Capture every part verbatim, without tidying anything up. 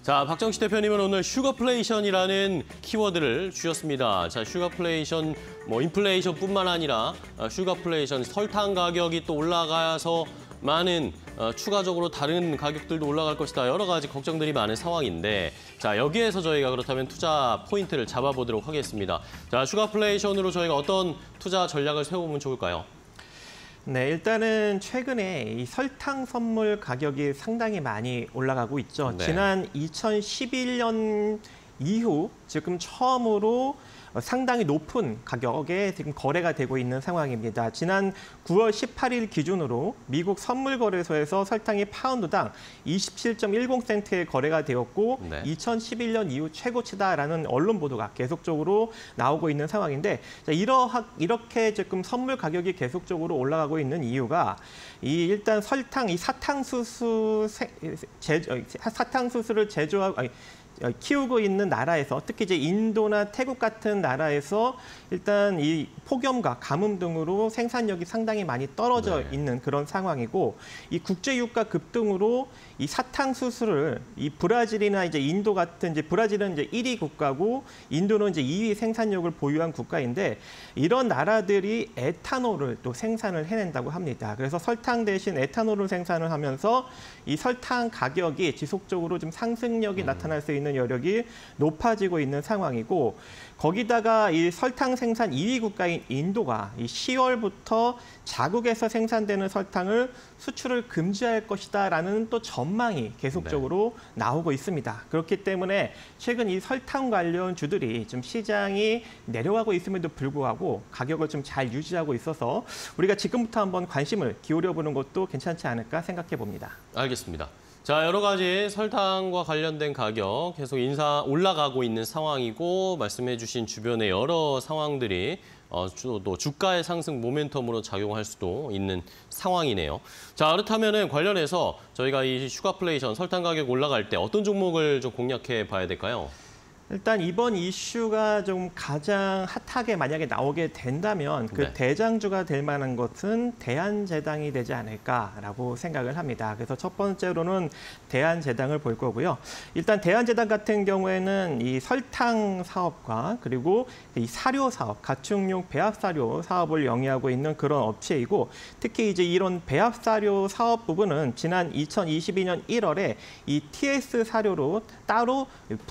자, 박정식 대표님은 오늘 슈거플레이션이라는 키워드를 주셨습니다. 자, 슈거플레이션, 뭐 인플레이션뿐만 아니라 슈거플레이션, 설탕 가격이 또 올라가서 많은 어, 추가적으로 다른 가격들도 올라갈 것이다. 여러 가지 걱정들이 많은 상황인데, 자, 여기에서 저희가 그렇다면 투자 포인트를 잡아보도록 하겠습니다. 자, 슈거플레이션으로 저희가 어떤 투자 전략을 세워보면 좋을까요? 네, 일단은 최근에 이 설탕 선물 가격이 상당히 많이 올라가고 있죠. 네. 지난 이천십일 년 이후 지금 처음으로 상당히 높은 가격에 지금 거래가 되고 있는 상황입니다. 지난 구월 십팔일 기준으로 미국 선물거래소에서 설탕이 파운드당 이십칠 점 일공 센트에 거래가 되었고, 네. 이천십일 년 이후 최고치다라는 언론 보도가 계속적으로 나오고 있는 상황인데, 이러하, 이렇게 지금 선물 가격이 계속적으로 올라가고 있는 이유가 이 일단 설탕, 이 사탕수수 제, 사탕수수를 제조하고 아니, 키우고 있는 나라에서, 특히 이제 인도나 태국 같은 나라에서 일단 이 폭염과 가뭄 등으로 생산력이 상당히 많이 떨어져 네. 있는 그런 상황이고, 이 국제 유가 급등으로 이 사탕수수를 이 브라질이나 이제 인도 같은, 이제 브라질은 이제 일 위 국가고 인도는 이제 이 위 생산력을 보유한 국가인데, 이런 나라들이 에탄올을 또 생산을 해낸다고 합니다. 그래서 설탕 대신 에탄올을 생산을 하면서 이 설탕 가격이 지속적으로 좀 상승력이 음. 나타날 수 있는 여력이 높아지고 있는 상황이고, 거기다가 이 설탕 생산 이 위 국가인 인도가 이 시월부터 자국에서 생산되는 설탕을 수출을 금지할 것이다라는 또 전망이 계속적으로 네. 나오고 있습니다. 그렇기 때문에 최근 이 설탕 관련 주들이 좀 시장이 내려가고 있음에도 불구하고 가격을 좀 잘 유지하고 있어서 우리가 지금부터 한번 관심을 기울여보는 것도 괜찮지 않을까 생각해 봅니다. 알겠습니다. 자, 여러 가지 설탕과 관련된 가격 계속 인사 올라가고 있는 상황이고, 말씀해 주신 주변의 여러 상황들이 어, 또 주가의 상승 모멘텀으로 작용할 수도 있는 상황이네요. 자, 그렇다면 관련해서 저희가 이 슈거플레이션, 설탕 가격 올라갈 때 어떤 종목을 좀 공략해 봐야 될까요? 일단 이번 이슈가 좀 가장 핫하게 만약에 나오게 된다면 그 네. 대장주가 될 만한 것은 대한제당이 되지 않을까라고 생각을 합니다. 그래서 첫 번째로는 대한제당을 볼 거고요. 일단 대한제당 같은 경우에는 이 설탕 사업과 그리고 이 사료 사업, 가축용 배합 사료 사업을 영위하고 있는 그런 업체이고, 특히 이제 이런 배합 사료 사업 부분은 지난 이천이십이 년 일월에 이 티에스 사료로 따로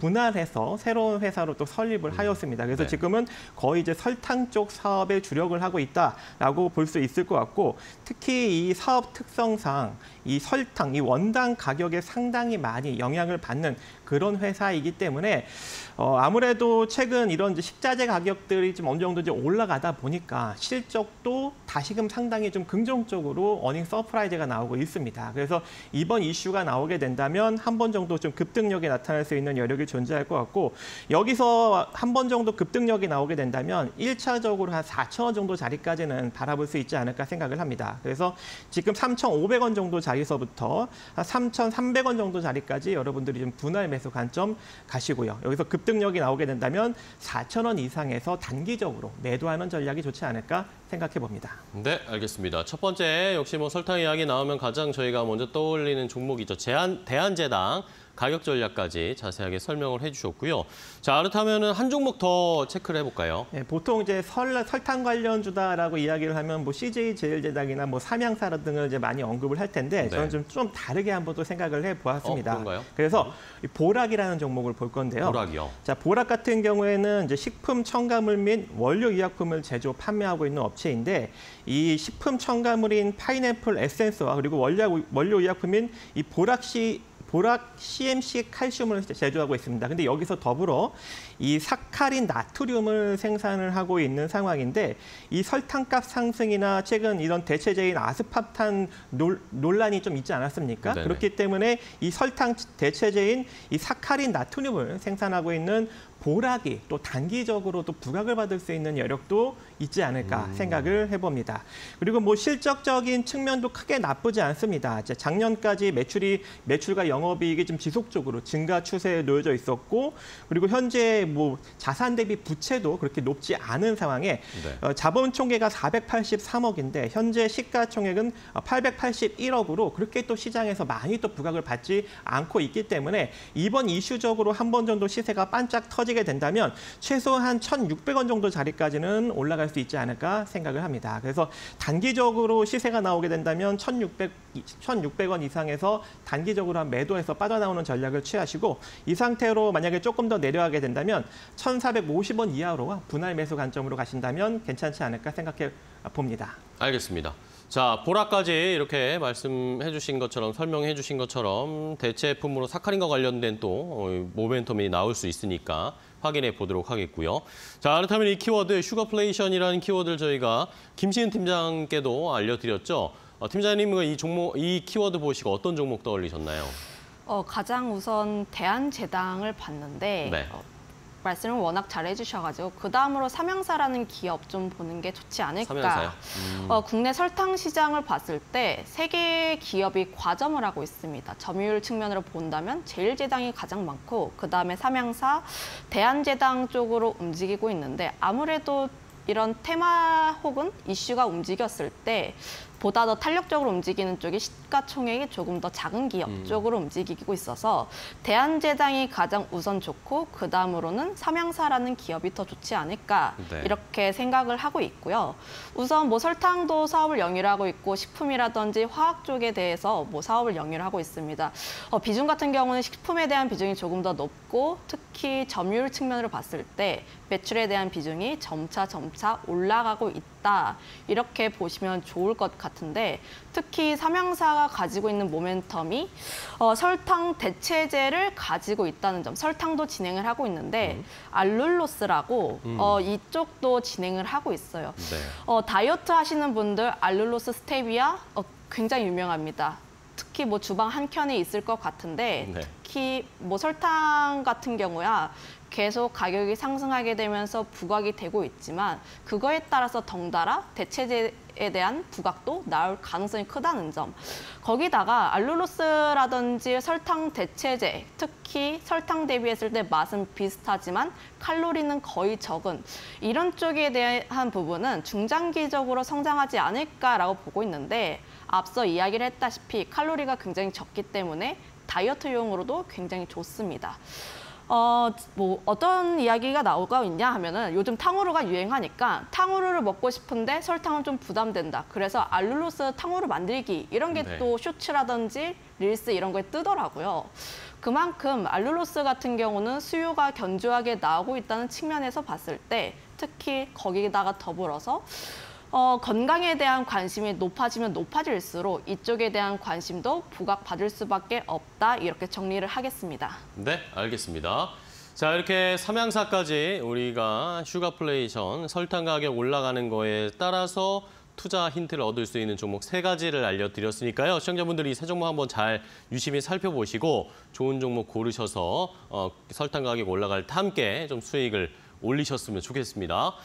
분할해서 새로운 회사로 또 설립을 하였습니다. 그래서 네. 지금은 거의 이제 설탕 쪽 사업에 주력을 하고 있다라고 볼 수 있을 것 같고, 특히 이 사업 특성상 이 설탕, 이 원당 가격에 상당히 많이 영향을 받는 그런 회사이기 때문에 어, 아무래도 최근 이런 이제 식자재 가격들이 좀 어느 정도 이제 올라가다 보니까 실적도 다시금 상당히 좀 긍정적으로 어닝 서프라이즈가 나오고 있습니다. 그래서 이번 이슈가 나오게 된다면 한 번 정도 좀 급등력이 나타날 수 있는 여력이 존재할 것 같고, 여기서 한 번 정도 급등력이 나오게 된다면 일 차적으로 한 사천 원 정도 자리까지는 바라볼 수 있지 않을까 생각을 합니다. 그래서 지금 삼천오백 원 정도 자리서부터 한 삼천삼백 원 정도 자리까지 여러분들이 좀 분할 매수 관점 가시고요. 여기서 급등력이 나오게 된다면 사천 원 이상에서 단기적으로 매도하는 전략이 좋지 않을까 생각해 봅니다. 네, 알겠습니다. 첫 번째, 역시 뭐 설탕 이야기 나오면 가장 저희가 먼저 떠올리는 종목이죠. 대한, 대한제당. 가격 전략까지 자세하게 설명을 해주셨고요. 자, 그렇다면 한 종목 더 체크를 해볼까요? 네, 보통 이제 설, 설탕 관련주다라고 이야기를 하면 뭐 씨제이제일제당이나 뭐 삼양사라 등을 이제 많이 언급을 할 텐데, 네. 저는 좀, 좀 다르게 한번 또 생각을 해보았습니다. 어, 그런가요? 그래서 이 보락이라는 종목을 볼 건데요. 보락이요? 자, 보락 같은 경우에는 이제 식품 첨가물 및 원료 의약품을 제조 판매하고 있는 업체인데, 이 식품 첨가물인 파인애플 에센스와 그리고 원료, 원료 의약품인 이 보락시 보락 씨엠씨 칼슘을 제조하고 있습니다. 근데 여기서 더불어 이 사카린 나트륨을 생산을 하고 있는 상황인데, 이 설탕값 상승이나 최근 이런 대체제인 아스파탐 논, 논란이 좀 있지 않았습니까? 네네. 그렇기 때문에 이 설탕 대체제인 이 사카린 나트륨을 생산하고 있는 보락이 또 단기적으로 또 부각을 받을 수 있는 여력도 있지 않을까 음. 생각을 해봅니다. 그리고 뭐 실적적인 측면도 크게 나쁘지 않습니다. 이제 작년까지 매출이 매출과 영업이익이 좀 지속적으로 증가 추세에 놓여져 있었고, 그리고 현재 뭐 자산 대비 부채도 그렇게 높지 않은 상황에 네. 어, 자본 총계가 사백팔십삼억인데 현재 시가총액은 팔백팔십일억으로 그렇게 또 시장에서 많이 또 부각을 받지 않고 있기 때문에 이번 이슈적으로 한 번 정도 시세가 반짝 터지게 된다면 최소한 천육백 원 정도 자리까지는 올라갈 수 있지 않을까 생각을 합니다. 그래서 단기적으로 시세가 나오게 된다면 천육백, 천육백 원 이상에서 단기적으로 한 매도해서 빠져나오는 전략을 취하시고, 이 상태로 만약에 조금 더 내려가게 된다면 천사백오십 원 이하로 분할 매수 관점으로 가신다면 괜찮지 않을까 생각해 봅니다. 알겠습니다. 자, 보라까지 이렇게 말씀해 주신 것처럼, 설명해 주신 것처럼 대체품으로 사카린과 관련된 또 모멘텀이 나올 수 있으니까 확인해 보도록 하겠고요. 자, 그렇다면 이 키워드 슈거플레이션이라는 키워드를 저희가 김시은 팀장께도 알려드렸죠. 어, 팀장님은 이 종목, 이 키워드 보시고 어떤 종목 떠올리셨나요? 어, 가장 우선 대한제당을 봤는데 네. 어, 말씀을 워낙 잘 해주셔가지고 그 다음으로 삼양사라는 기업 좀 보는 게 좋지 않을까. 삼양사요? 음. 어, 국내 설탕 시장을 봤을 때 세 개의 기업이 과점을 하고 있습니다. 점유율 측면으로 본다면 제일제당이 가장 많고 그 다음에 삼양사, 대한제당 쪽으로 움직이고 있는데, 아무래도 이런 테마 혹은 이슈가 움직였을 때 보다 더 탄력적으로 움직이는 쪽이 시가총액이 조금 더 작은 기업 음. 쪽으로 움직이고 있어서 대한제당이 가장 우선 좋고 그 다음으로는 삼양사라는 기업이 더 좋지 않을까 네. 이렇게 생각을 하고 있고요. 우선 뭐 설탕도 사업을 영위하고 있고 식품이라든지 화학 쪽에 대해서 뭐 사업을 영위하고 있습니다. 어, 비중 같은 경우는 식품에 대한 비중이 조금 더 높고 특히 점유율 측면으로 봤을 때 매출에 대한 비중이 점차 점차 올라가고 있다. 이렇게 보시면 좋을 것 같은데, 특히 삼양사가 가지고 있는 모멘텀이 어, 설탕 대체제를 가지고 있다는 점, 설탕도 진행을 하고 있는데 음. 알룰로스라고 음. 어, 이쪽도 진행을 하고 있어요. 네. 어, 다이어트 하시는 분들 알룰로스 스테비아 어, 굉장히 유명합니다. 특히 뭐 주방 한 켠에 있을 것 같은데 네. 특히 뭐 설탕 같은 경우야 계속 가격이 상승하게 되면서 부각이 되고 있지만 그거에 따라서 덩달아 대체제에 대한 부각도 나올 가능성이 크다는 점. 거기다가 알룰로스라든지 설탕 대체제, 특히 설탕 대비했을 때 맛은 비슷하지만 칼로리는 거의 적은 이런 쪽에 대한 부분은 중장기적으로 성장하지 않을까라고 보고 있는데, 앞서 이야기를 했다시피 칼로리가 굉장히 적기 때문에 다이어트용으로도 굉장히 좋습니다. 어, 뭐 어떤 이야기가 나오고 있냐 하면은 요즘 탕후루가 유행하니까 탕후루를 먹고 싶은데 설탕은 좀 부담된다. 그래서 알룰로스 탕후루 만들기 이런 게 네. 또 쇼츠라든지 릴스 이런 거에 뜨더라고요. 그만큼 알룰로스 같은 경우는 수요가 견조하게 나오고 있다는 측면에서 봤을 때 특히 거기다가 더불어서 어, 건강에 대한 관심이 높아지면 높아질수록 이쪽에 대한 관심도 부각받을 수밖에 없다. 이렇게 정리를 하겠습니다. 네, 알겠습니다. 자, 이렇게 삼양사까지 우리가 슈거플레이션, 설탕 가격 올라가는 거에 따라서 투자 힌트를 얻을 수 있는 종목 세 가지를 알려드렸으니까요. 시청자분들이 이 세 종목 한번 잘 유심히 살펴보시고 좋은 종목 고르셔서 어, 설탕 가격 올라갈 때 함께 좀 수익을 올리셨으면 좋겠습니다.